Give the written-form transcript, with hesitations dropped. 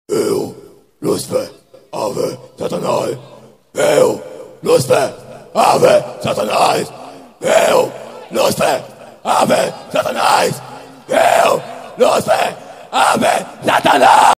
Eu, Lucifer, Ave, Satanás. Eu, Lucifer, Ave, Satanás. Eu, Lucifer, Ave, Satanás. Eu, Lucifer, Ave, Satanás.